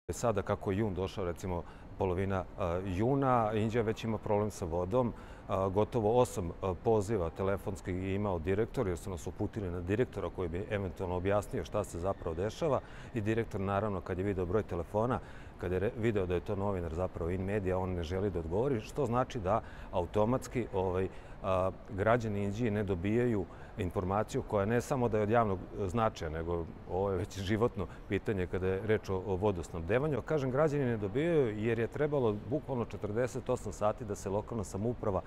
Sada kako je jun došao, recimo polovina juna, Inđija već ima problem sa vodom. Gotovo 8 poziva telefonskih je imao direktor, jer su nas uputili na direktora koji bi eventualno objasnio šta se zapravo dešava. I direktor, naravno, kad je video broj telefona, kad je video da je to novinar zapravo In Media, on ne želi da odgovori, što znači da automatski građani Inđije ne dobijaju informaciju koja ne samo da je od javnog značaja, nego ovo je već životno pitanje kada je reč o vodosnabdevanju. Kažem, građani ne dobijaju jer je trebalo bukvalno 48 sati da se lokalna samouprava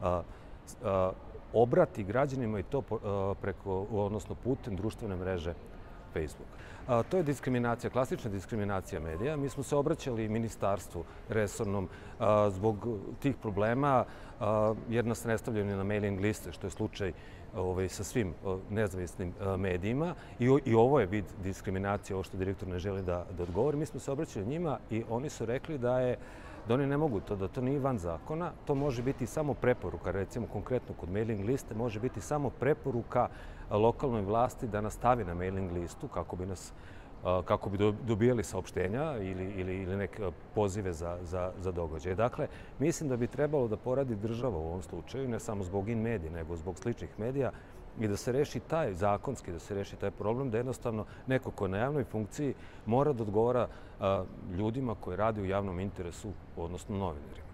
obrati građanima i to preko, odnosno putem društvene mreže Facebook. To je diskriminacija, klasična diskriminacija medija. Mi smo se obraćali ministarstvu resornom zbog tih problema jer nas ne stavljaju na mailing liste, što je slučaj sa svim nezavisnim medijima. I ovo je vid diskriminacije, ovo što direktor ne želi da odgovori. Mi smo se obraćali njima i oni su rekli da oni ne mogu to, da to nije van zakona. To može biti samo preporuka, recimo konkretno kod mailing liste, može biti samo preporuka lokalnoj vlasti da nas stavi na mailing listu kako bi dobijali saopštenja ili neke pozive za događaje. Dakle, mislim da bi trebalo da poradi država u ovom slučaju, ne samo zbog In Medije, nego zbog sličnih medija, i da se reši taj zakonski, da se reši taj problem, da jednostavno neko ko je na javnoj funkciji mora da odgovara ljudima koji rade u javnom interesu, odnosno novinarima.